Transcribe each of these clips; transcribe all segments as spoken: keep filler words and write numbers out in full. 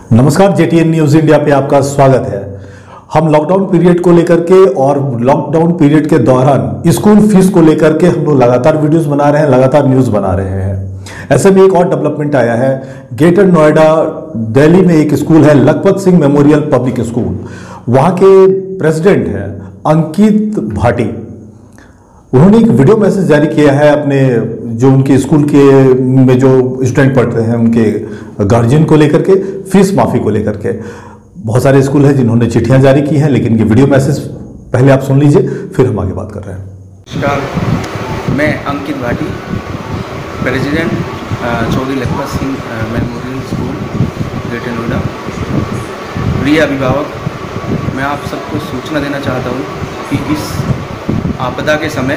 नमस्कार, जेटीएन news India पे आपका स्वागत है। हम लॉकडाउन पीरियड को लेकर के और लॉकडाउन पीरियड के दौरान स्कूल फीस को लेकर के हम लोग लगातार वीडियोस बना रहे हैं, लगातार न्यूज बना रहे हैं। ऐसे में एक और डेवलपमेंट आया है। ग्रेटर नोएडा दिल्ली में एक स्कूल है, Lakhpat Singh memorial public school. वहां के प्रेसिडेंट हैं अंकित भाटी। उन्होंने एक वीडियो मैसेज जारी किया है अपने जो उनके स्कूल के में जो स्टूडेंट पढ़ते हैं उनके गार्जियन को लेकर के, फीस माफी को लेकर के। बहुत सारे स्कूल हैं जिन्होंने चिट्ठियां जारी की हैं, लेकिन ये वीडियो मैसेज पहले आप सुन लीजिए, फिर हम आगे बात कर रहे हैं। नमस्कार, मैं Ankit Bhati, president Chaudhary Lakhpat Singh memorial school greater Noida. प्रिय अभिभावक, मैं आप सबको सूचना देना चाहता हूँ कि इस आपदा के समय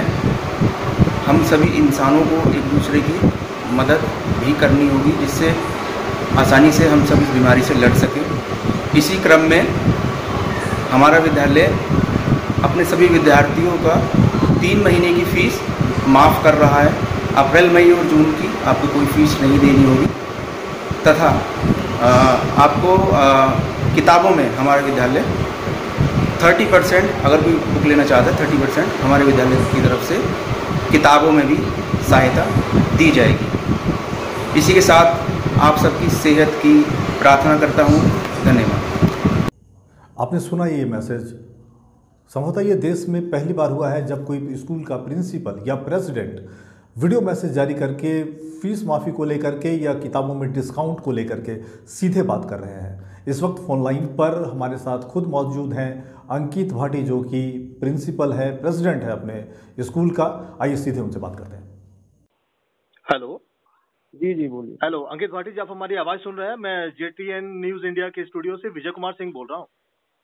हम सभी इंसानों को एक दूसरे की मदद भी करनी होगी, जिससे आसानी से हम सब इस बीमारी से लड़ सकें। इसी क्रम में हमारा विद्यालय अपने सभी विद्यार्थियों का तीन महीने की फ़ीस माफ़ कर रहा है। अप्रैल, मई और जून की आपको कोई फ़ीस नहीं देनी होगी तथा आ, आपको आ, किताबों में हमारा विद्यालय तीस परसेंट, अगर कोई बुक लेना चाहता है तीस परसेंट हमारे विद्यालय की तरफ से किताबों में भी सहायता दी जाएगी। इसी के साथ आप सबकी सेहत की प्रार्थना करता हूँ। धन्यवाद। आपने सुना ये मैसेज। संभवतः ये देश में पहली बार हुआ है जब कोई स्कूल का प्रिंसिपल या प्रेसिडेंट वीडियो मैसेज जारी करके फीस माफ़ी को लेकर के या किताबों में डिस्काउंट को लेकर के सीधे बात कर रहे हैं। इस वक्त फोन लाइन पर हमारे साथ खुद मौजूद हैं अंकित भाटी, जो कि प्रिंसिपल है, प्रेसिडेंट है अपने स्कूल का। आइए सीधे उनसे बात करते हैं। हेलो जी जी बोलिए। हेलो अंकित भाटी जी, आप हमारी आवाज सुन रहे हैं? मैं जेटीएन न्यूज इंडिया के स्टूडियो से विजय कुमार सिंह बोल रहा हूँ।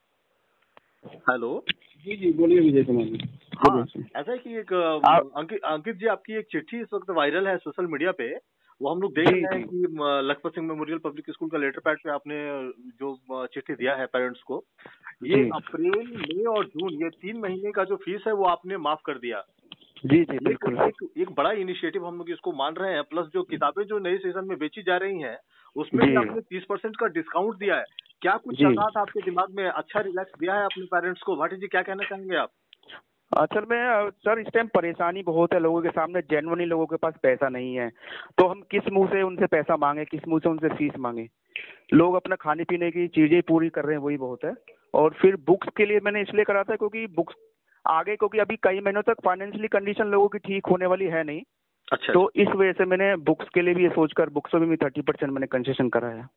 हेलो जी जी बोलिए विजय कुमार जी। हाँ, ऐसा है कि एक अंकित अंकित जी, आपकी एक चिट्ठी इस वक्त वायरल है सोशल मीडिया पे। वो हम लोग देख रहे हैं कि Lakhpat Singh memorial public school का लेटर पैड पे आपने जो चिट्ठी दिया है पेरेंट्स को, ये अप्रैल, मई और जून, ये तीन महीने का जो फीस है वो आपने माफ कर दिया। जी जी बिल्कुल। एक, एक बड़ा इनिशिएटिव हम लोग इसको मान रहे हैं। प्लस जो किताबें जो नए सीजन में बेची जा रही हैं उसमें भी आपने तीस परसेंट का डिस्काउंट दिया है। क्या कुछ चल रहा था आपके दिमाग में? अच्छा रिलैक्स दिया है अपने पेरेंट्स को। भाटी जी, क्या कहना चाहेंगे आप? असल में सर, इस टाइम परेशानी बहुत है लोगों के सामने। जेन्युइनली लोगों के पास पैसा नहीं है, तो हम किस मुंह से उनसे पैसा मांगे, किस मुंह से उनसे फीस मांगे। लोग अपना खाने पीने की चीजें पूरी कर रहे हैं, वही बहुत है। और फिर बुक्स के लिए मैंने इसलिए करा था क्योंकि बुक्स आगे, क्योंकि अभी कई महीनों तक फाइनेंशियली कंडीशन लोगों की ठीक होने वाली है नहीं। अच्छा, तो इस वजह से मैंने बुक्स के लिए भी ये सोचकर बुक्स में भी थर्टी परसेंट मैंने कंसेशन करा है।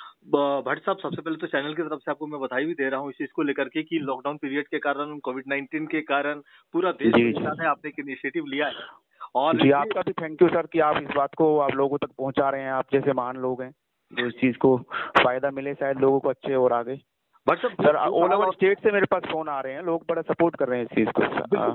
भट्ट साहब, सबसे पहले तो चैनल की तरफ से आपको मैं बधाई भी दे रहा हूँ इस चीज को लेकर के कि लॉकडाउन पीरियड के कारण, कोविड नाइन्टीन के कारण पूरा देश परेशान है, आपने एक इनिशिएटिव लिया है। और जी, आपका भी थैंक यू सर कि आप इस बात को आप लोगों तक पहुंचा रहे हैं। आप जैसे महान लोग हैं जो इस चीज को फायदा मिले शायद लोगों को अच्छे और आगे। But sir all over state से मेरे पास फोन आ रहे हैं, लोग बड़ा सपोर्ट कर रहे हैं इस चीज को।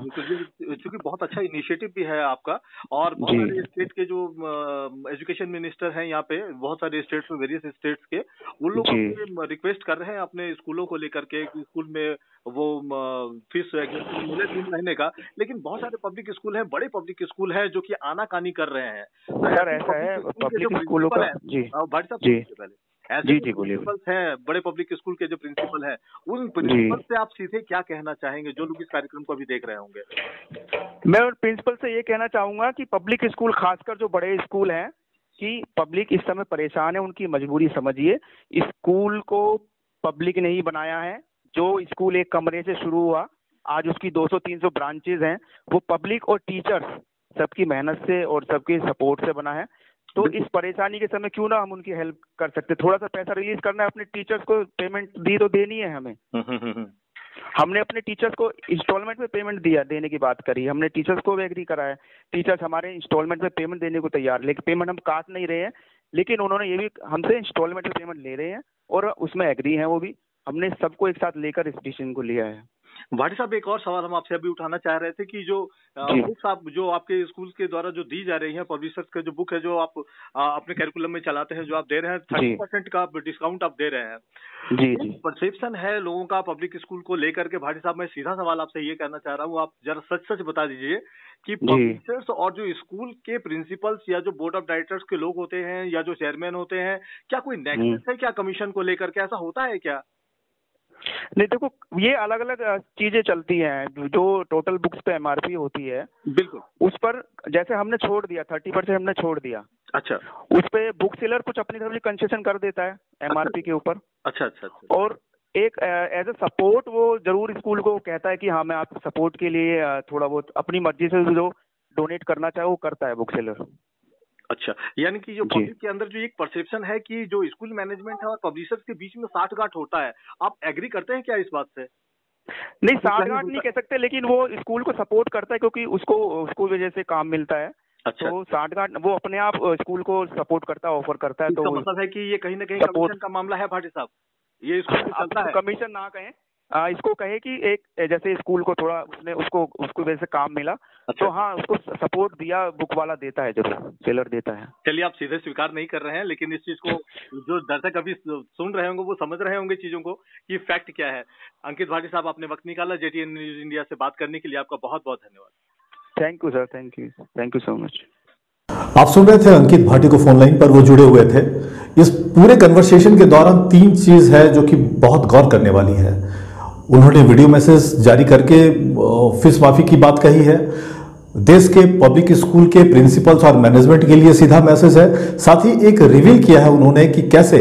क्योंकि बहुत अच्छा इनिशिएटिव भी है आपका। और बहुत सारे स्टेट के जो एजुकेशन मिनिस्टर हैं यहाँ पे, बहुत सारे स्टेट्स में, वेरियस स्टेट्स के, उन लोग रिक्वेस्ट कर रहे हैं अपने स्कूलों को लेकर के कि स्कूल में वो फीस मिले तीन महीने का। लेकिन बहुत सारे पब्लिक स्कूल हैं, बड़े पब्लिक स्कूल हैं जो कि आनाकानी कर रहे हैं। सर ऐसा है पब्लिक स्कूलों का। जी भाटी साहब, पहले ऐसे जी जी प्रिंसिपल्स हैं, बड़े पब्लिक स्कूल के जो प्रिंसिपल हैं, उन प्रिंसिपल से आप सीधे क्या कहना चाहेंगे जो लोग इस कार्यक्रम को अभी देख रहे होंगे? मैं प्रिंसिपल से ये कहना चाहूंगा कि पब्लिक स्कूल, खासकर जो बड़े स्कूल हैं, कि पब्लिक इस समय परेशान है, उनकी मजबूरी समझिए। स्कूल को पब्लिक ने ही बनाया है। जो स्कूल एक कमरे से शुरू हुआ, आज उसकी दो सौ तीन सौ ब्रांचेज हैं, वो पब्लिक और टीचर्स सबकी मेहनत से और सबके सपोर्ट से बना है। तो इस परेशानी के समय क्यों ना हम उनकी हेल्प कर सकते। थोड़ा सा पैसा रिलीज करना है, अपने टीचर्स को पेमेंट दी तो देनी है हमें। हमने अपने टीचर्स को इंस्टॉलमेंट में पेमेंट दिया, देने की बात करी, हमने टीचर्स को भी एग्री करा है। टीचर्स हमारे इंस्टॉलमेंट में पेमेंट देने को तैयार, लेकिन पेमेंट हम काट नहीं रहे हैं, लेकिन उन्होंने ये भी हमसे इंस्टॉलमेंट में पेमेंट ले रहे हैं और उसमें एग्री हैं वो भी। हमने सबको एक साथ लेकर इस डिसीजन को लिया है। भाटी साहब, एक और सवाल हम आपसे अभी उठाना चाह रहे थे कि जो बुक्स आप जो आपके स्कूल के द्वारा जो दी जा रही हैं, पब्लिशर्स का जो बुक है जो आप आ, अपने कैरिकुलम में चलाते हैं, जो आप दे रहे हैं थर्टी परसेंट का डिस्काउंट आप दे रहे हैं, जी जी परसेप्शन है लोगों का पब्लिक स्कूल को लेकर के। भाटी साहब, मैं सीधा सवाल आपसे ये कहना चाह रहा हूँ, आप जरा सच सच बता दीजिए कि पब्लिशर्स और जो स्कूल के प्रिंसिपल्स या जो बोर्ड ऑफ डायरेक्टर्स के लोग होते हैं या जो चेयरमैन होते हैं, क्या कोई नेक्सस है क्या कमीशन को लेकर के? ऐसा होता है क्या? नहीं, देखो ये अलग अलग चीजें चलती हैं। जो टोटल बुक्स पे एमआरपी होती है, बिल्कुल, उस पर जैसे हमने छोड़ दिया थर्टी परसेंट हमने छोड़ दिया। अच्छा, उस पे बुक सेलर कुछ अपनी तरफ से कंसेशन कर देता है एमआरपी के ऊपर। अच्छा अच्छा अच्छा। और एक एज ए सपोर्ट वो जरूर स्कूल को कहता है कि हाँ मैं आप सपोर्ट के लिए थोड़ा बहुत अपनी मर्जी से जो डोनेट करना चाहे वो करता है बुक सेलर। अच्छा, यानी कि जो पब्लिक के अंदर जो एक परसेप्शन है कि जो स्कूल मैनेजमेंट है और पब्लिशर्स के बीच में साठगांठ होता है, आप एग्री करते हैं क्या इस बात से? नहीं, साठगांठ नहीं कह सकते, लेकिन वो स्कूल को सपोर्ट करता है क्योंकि उसको उसको वजह से काम मिलता है। अच्छा, तो साठगांठ वो अपने आप स्कूल को सपोर्ट करता है, ऑफर करता है। तो मतलब है कि ये कहीं ना कहीं कमीशन का मामला है भाटी साहब, ये स्कूल में चलता है। कमीशन ना कहें, आ, इसको कहे कि एक जैसे स्कूल को थोड़ा उसने उसको उसको वजह से काम मिला। अच्छा। तो हाँ, उसको सपोर्ट दिया बुक वाला देता है, जरूर सेलर देता है। चलिए, आप सीधे स्वीकार नहीं कर रहे हैं, लेकिन इस चीज को जो दर्शक अभी सुन रहे होंगे वो समझ रहे होंगे चीजों को कि फैक्ट क्या है। अंकित भाटी साहब, आपने वक्त निकाला जेटीएन न्यूज इंडिया से बात करने के लिए, आपका बहुत बहुत धन्यवाद। Thank you sir, thank you thank you so much. आप सुन रहे थे अंकित भाटी को, फोन लाइन पर वो जुड़े हुए थे। इस पूरे कन्वर्सेशन के दौरान तीन चीज है जो कि बहुत गौर करने वाली है। उन्होंने वीडियो मैसेज जारी करके फीस माफी की बात कही है। देश के पब्लिक स्कूल के प्रिंसिपल्स और मैनेजमेंट के लिए सीधा मैसेज है। साथ ही एक रिवील किया है उन्होंने कि कैसे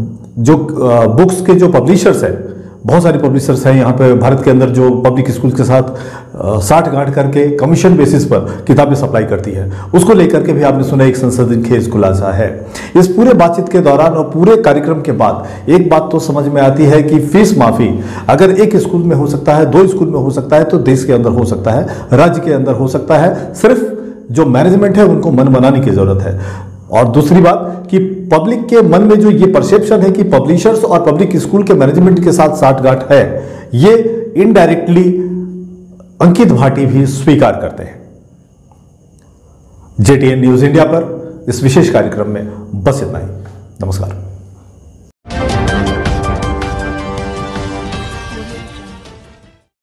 जो बुक्स के जो पब्लिशर्स हैं, बहुत सारे पब्लिशर्स हैं यहाँ पे भारत के अंदर जो पब्लिक स्कूल के साथ साठ गांठ करके कमीशन बेसिस पर किताबें सप्लाई करती है, उसको लेकर के भी आपने सुना एक संसदीय खेज खुलासा है। इस पूरे बातचीत के दौरान और पूरे कार्यक्रम के बाद एक बात तो समझ में आती है कि फीस माफी अगर एक स्कूल में हो सकता है, दो स्कूल में हो सकता है, तो देश के अंदर हो सकता है, राज्य के अंदर हो सकता है। सिर्फ जो मैनेजमेंट है उनको मन बनाने की जरूरत है। और दूसरी बात कि पब्लिक के मन में जो ये परसेप्शन है कि पब्लिशर्स और पब्लिक स्कूल के मैनेजमेंट के साथ साठगांठ है, ये इनडायरेक्टली अंकित भाटी भी स्वीकार करते हैं। जेटीएन न्यूज इंडिया पर इस विशेष कार्यक्रम में बस इतना ही। नमस्कार।